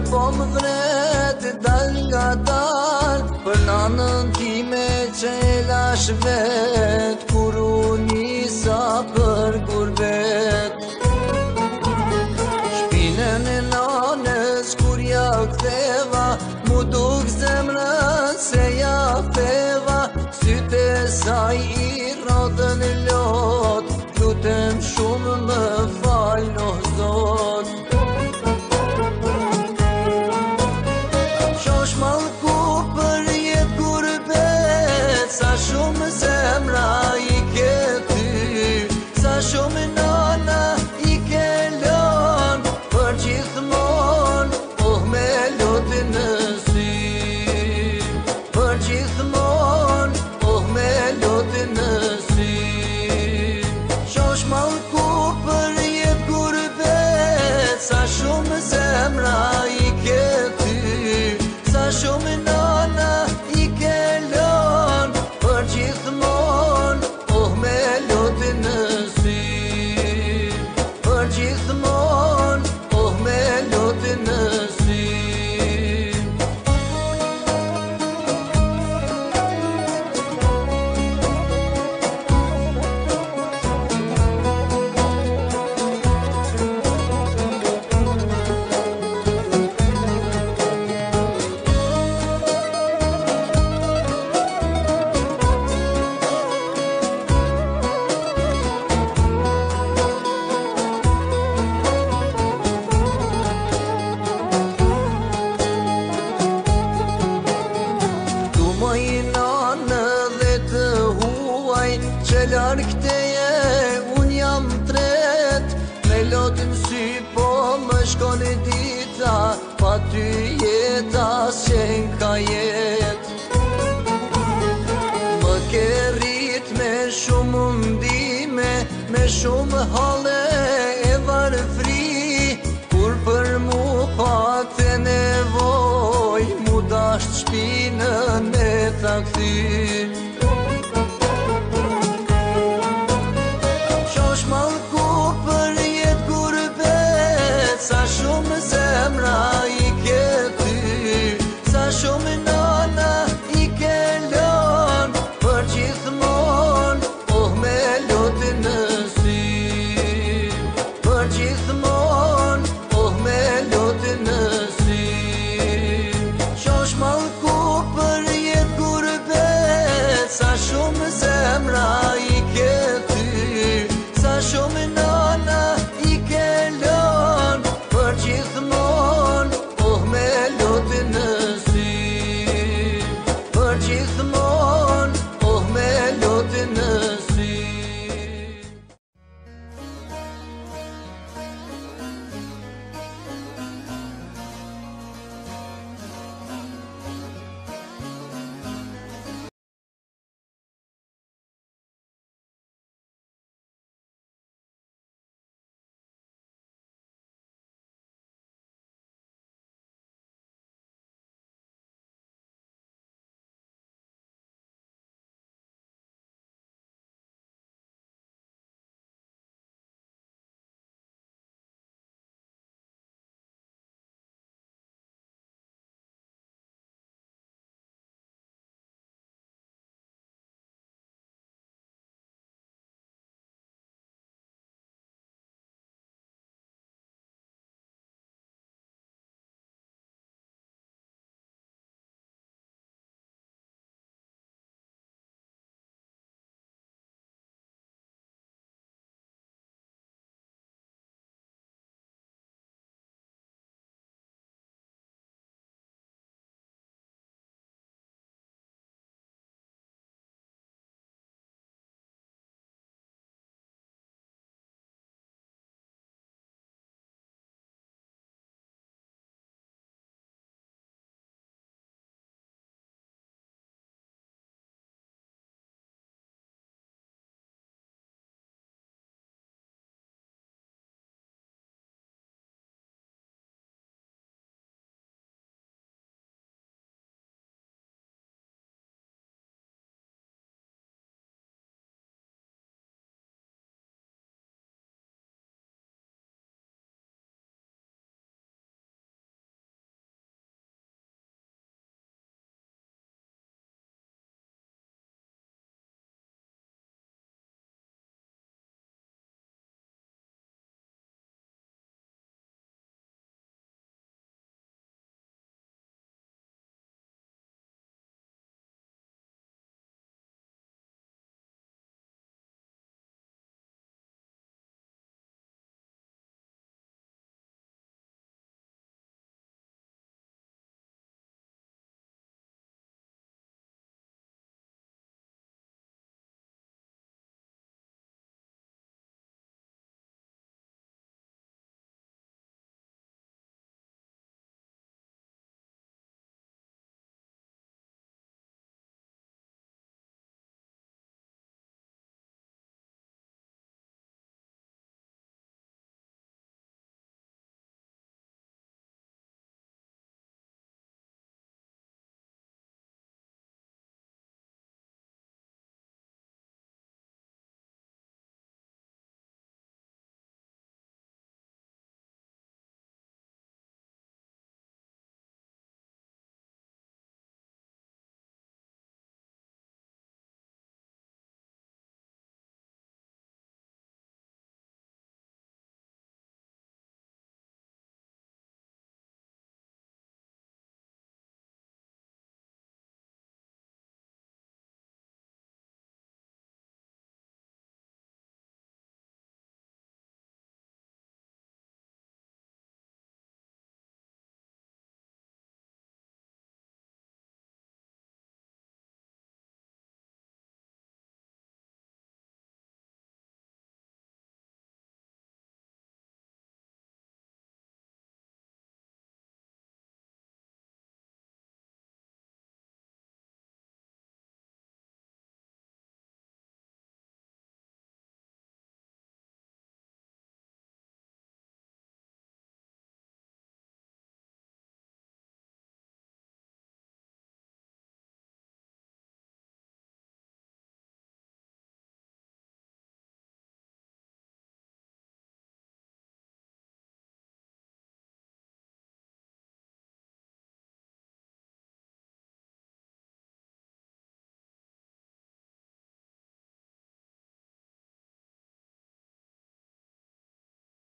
po më vret dal nga dal për nanën time që e lash vet kur u nisa për gurbet. Shpinën e nanës kur ja ktheva mu duk zemrën se ja feva syte saj i rodhën e lot lutem shumë më fal o Zot. Shosh mallku për jet gurbet sa shumë zemra i ke ty sa shumë nana i ke lën për gjithmon me lutin në sy për gjithmon me lutin në sy. Shosh mallku për jet gurbet sa shumë zemra i ke ty sa shumë nana i ke lën për gjithmon me lutin në sy për gjithmon me lutin në sy. Që larg teje un jam tret me lotin sy po më shkon e dita pa ty jeta s'qen ka jet. Më ke rrit me shumë ndime me shumë halle